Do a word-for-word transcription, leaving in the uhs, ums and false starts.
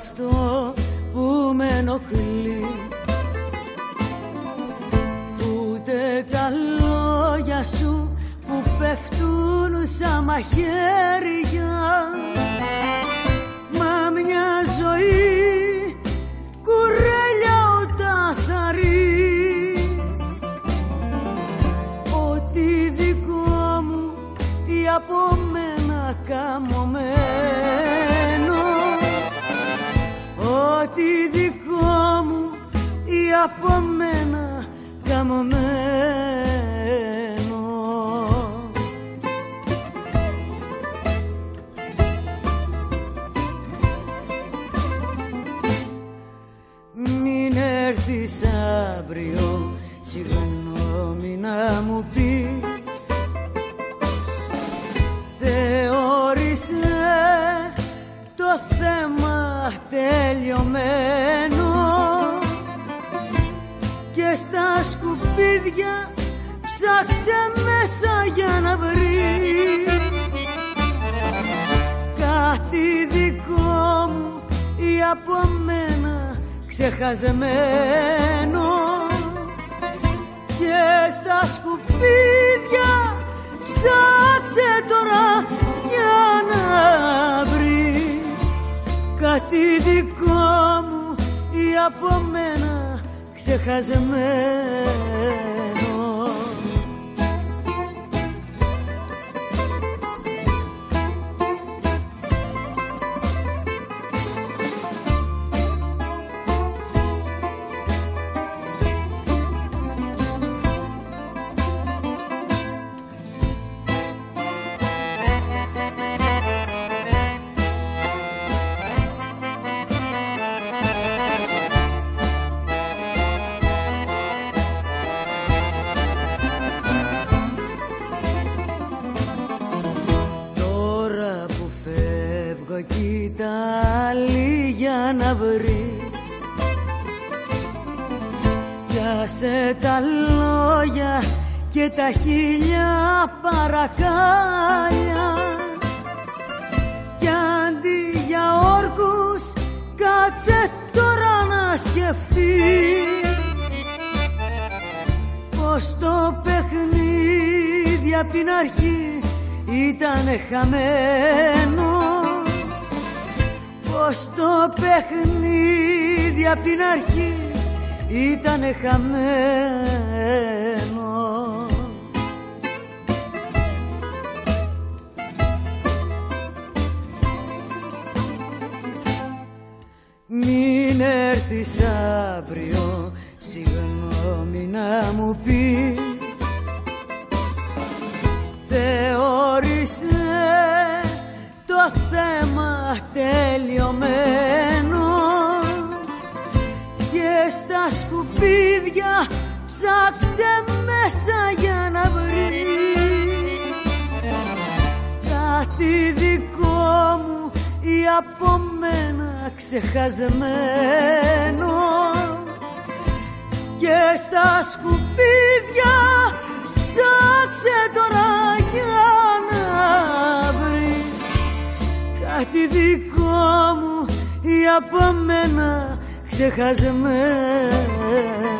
αυτό που με ενοχλεί, ούτε τα λόγια σου που πέφτουν σαν μαχαίρια. Μα μια ζωή κουρέλια όταν θα ρεις, ό,τι δικό μου ή από μένα καμωμένο, ό,τι δικό μου ή από μένα καμωμένο. Μην έρθεις αύριο, συγγνώμη να μου πεις, θεώρησε το θέμα τελειωμένο και στα σκουπίδια ψάξε μέσα για να βρεις κάτι δικό μου ή από μένα ξεχασμένο. Και στα σκουπίδια ψάξε τώρα για να βρεις κάτι δικό μου ή από μένα ξεχασμένο. Κοίτα άλλη για να βρεις, πιάσε τα λόγια και τα χίλια παρακάλια κι αντί για όρκους κάτσε τώρα να σκεφτείς πως το παιχνίδι απ' την αρχή ήταν χαμένο, πως το παιχνίδι απ' την αρχή ήταν χαμένο. Μην έρθεις αύριο, συγγνώμη να μου πεις, θεώρησε το θέμα τελειωμένο και στα σκουπίδια ψάξε μέσα για να βρεις κάτι δικό μου ή από μένα ξεχασμένο. Και στα σκουπίδια ψάξε τώρα για να βρεις κάτι δικό μου ή από μένα ξεχασμένο.